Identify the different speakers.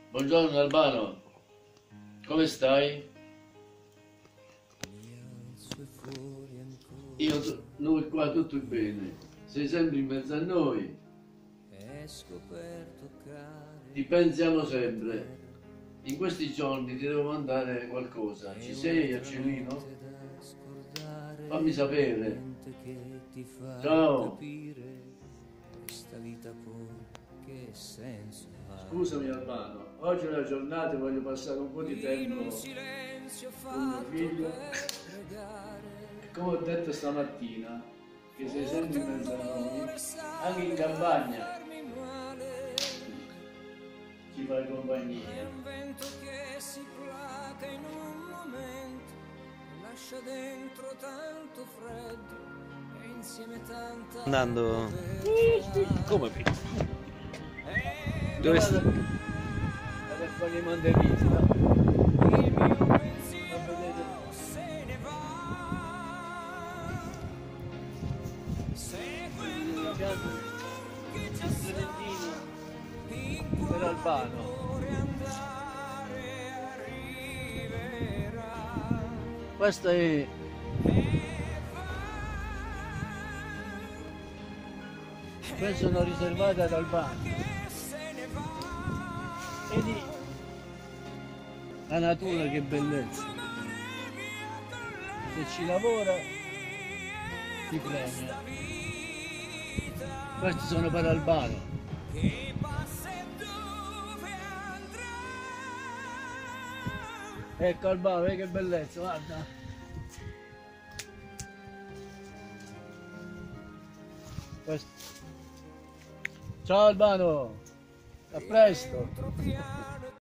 Speaker 1: Buongiorno Albano, come stai? Noi qua tutto bene, sei sempre in mezzo a noi, ti pensiamo sempre. In questi giorni ti devo mandare qualcosa, ci sei a Celino? Fammi sapere. Ciao. Scusami Albano, oggi è una giornata e voglio passare un po' di tempo con mio figlio. E come ho detto stamattina, che sei sempre in mezzo a noi, anche in campagna ci fai compagnia.
Speaker 2: Andando.
Speaker 3: Come qui?
Speaker 2: Dove sta?
Speaker 1: Per fare i manderista. Per Albano. Questa è sono riservate ad Albano. Vedi la natura che bellezza. Se ci lavora ti premia. Questi sono per Albano. Ecco Albano, vedi che bellezza, guarda. Questo. Ciao Albano, a presto.